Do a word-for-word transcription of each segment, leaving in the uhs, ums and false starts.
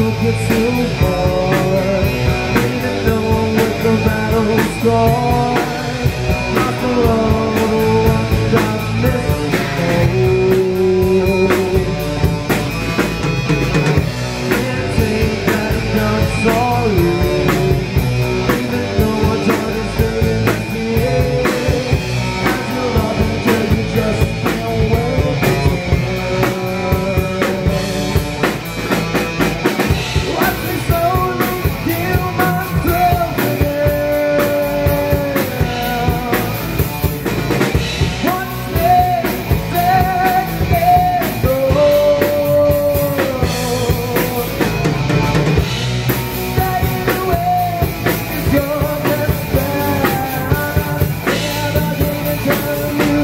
took it too far. Even though with the battle scar, not the love of the ones I missed. Can't take that I'm sorry. Even though I try to stay in the air, I still love until you just can't wait. Watch me slowly kill myself again. One day, let it go. Stay away is your best friend. Never gonna tell you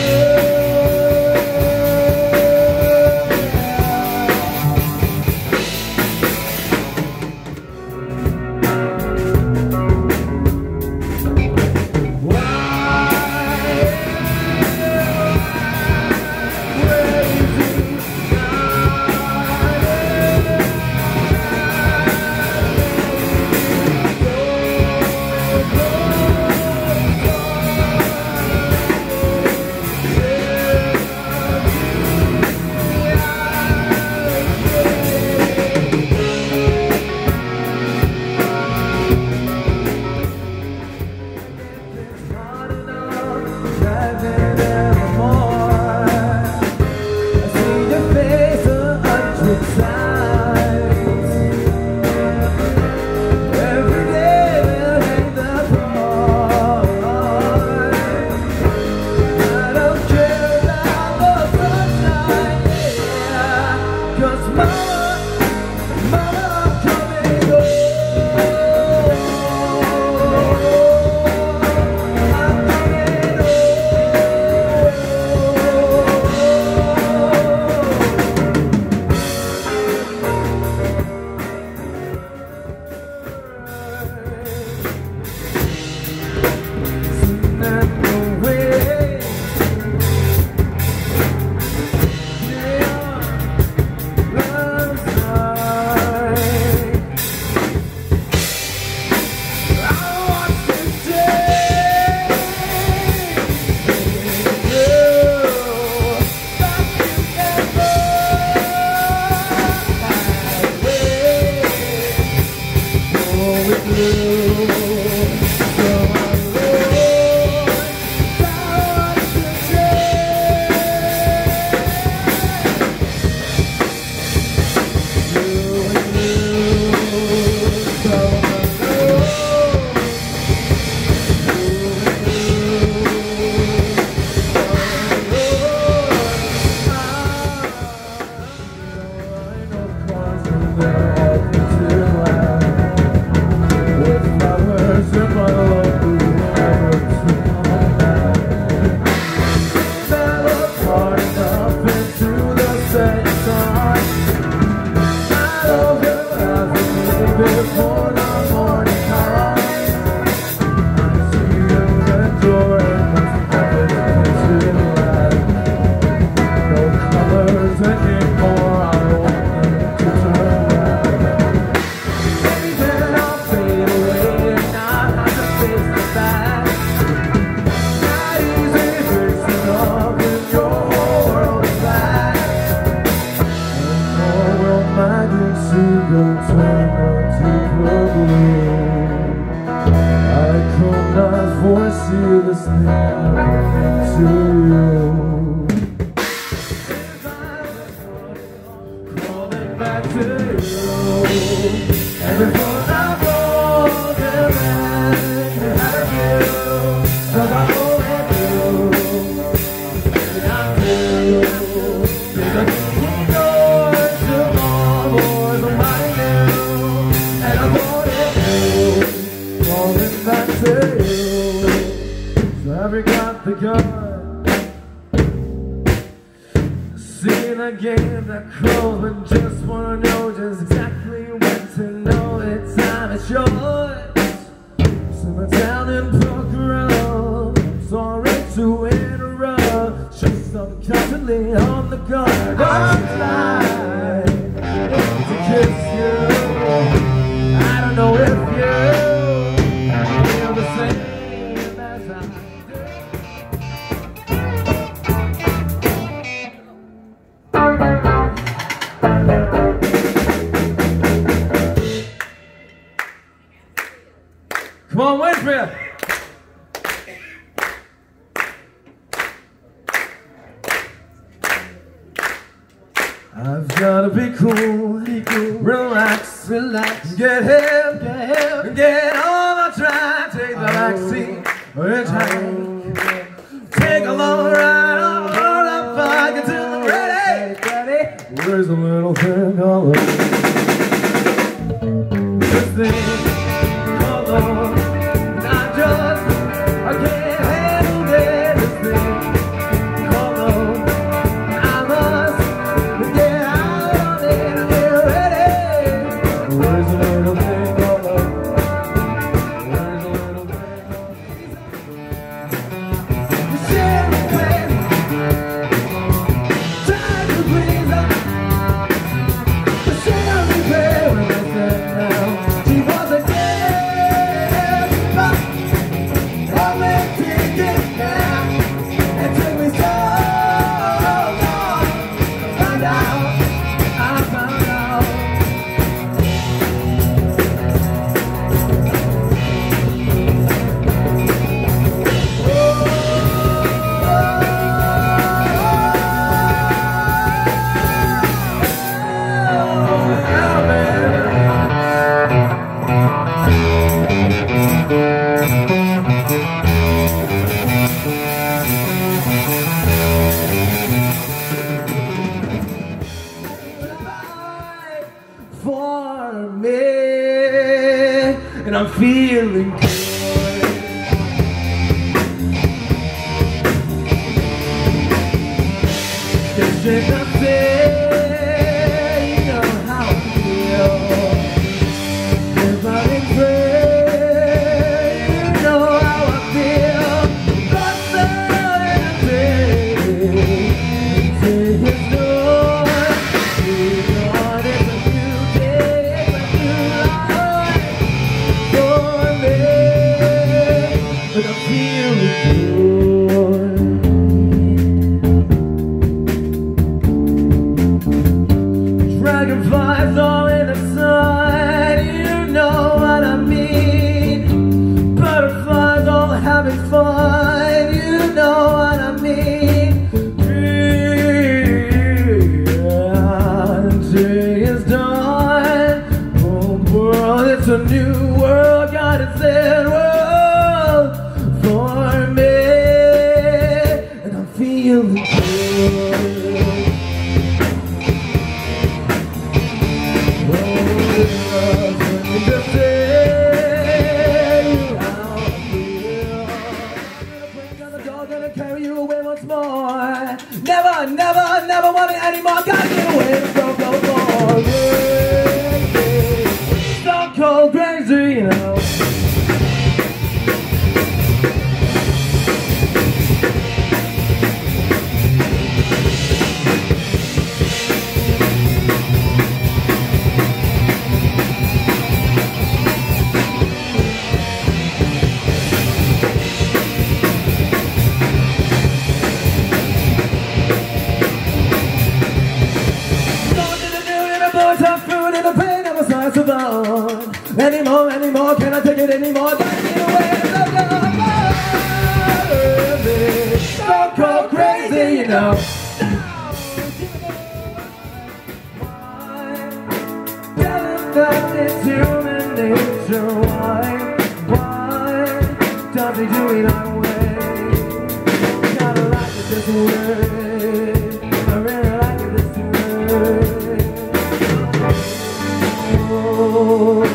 see this thing happening to you. Crawling back to you. And before I go, there is behind you. Cause I know it do. And I do. Because you know tomorrow somebody new. And I want it to. Crawling back to you. Every got the gun, see the game that close, but just wanna know just exactly when to know it's time is yours. Simmer down and poke around. Sorry to interrupt, just I'm constantly on the guard. I'm trying to kiss you. Come on, wait for you. I've gotta be cool, be cool, relax, relax, get hip, get hip, get on the track, take the backseat, hitchhike, take a long ride on the bike until I'm ready, ready. Where's the little thing called love? This thing called love, not just, I can't handle it, this thing called love. I must get out of it and get ready. Where's the little thing called love? Where's the little thing called love? The sheriff played, tried to please her. The sheriff played when I said no. She was a dead spot. Only ticket now. It took me so long to find out. I found out. For me, and I'm feeling good. Just shake up there, you know how I feel. If I didn't pray, you know how I feel. Lost in the day, into his door. You know it's a new day, it's a new life for me, but I'm feeling good. Dragonflies all in the sun, you know what I mean. Butterflies all having fun, you know what I mean. Day is done, old world, it's a new world, God is that world for me, and I'm feeling good. Carry you away once more. Never, never, never want it anymore. Gotta get away from go, go, go. Stone cold crazy, you know. Anymore, anymore, can I take it anymore? Gotta get away, so go, don't go crazy, you know. Tell him that it's human nature. Why, why does he do it our way? Gotta like it this way. I really like it this way. Oh.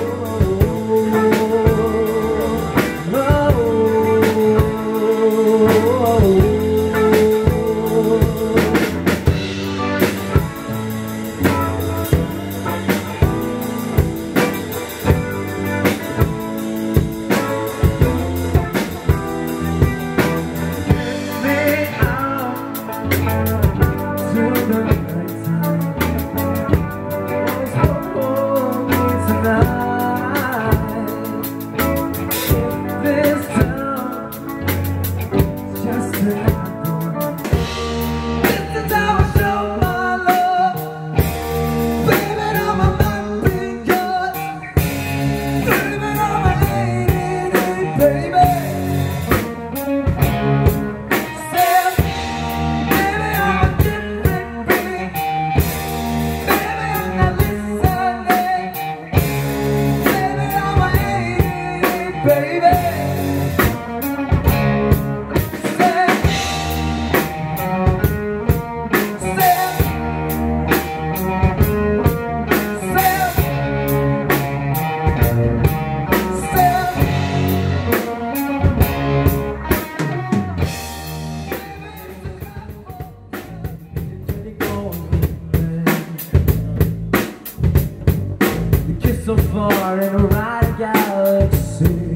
so far in a wide galaxy.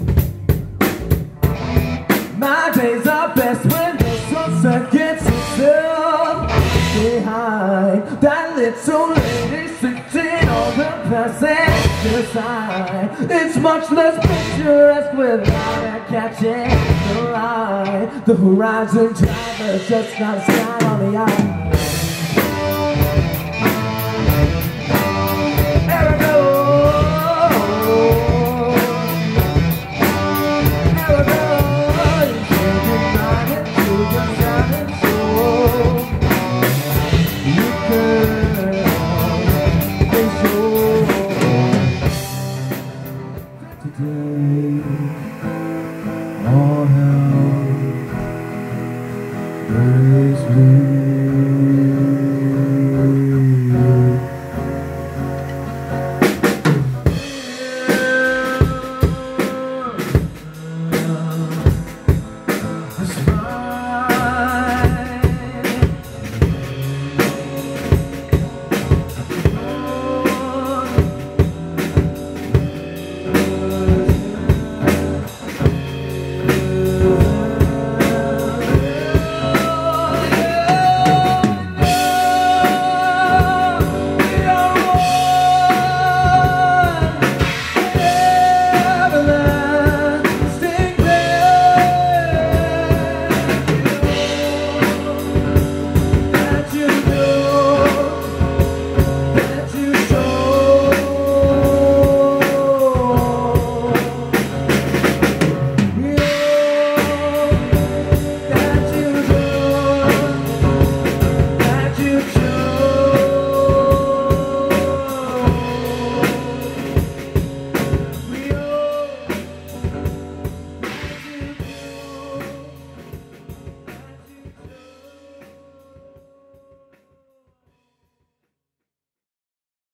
My days are best when the sunset gets itself behind that little lady sitting on the passenger side. It's much less picturesque without her catching the light. The horizon driver just not a sky on the eye. Today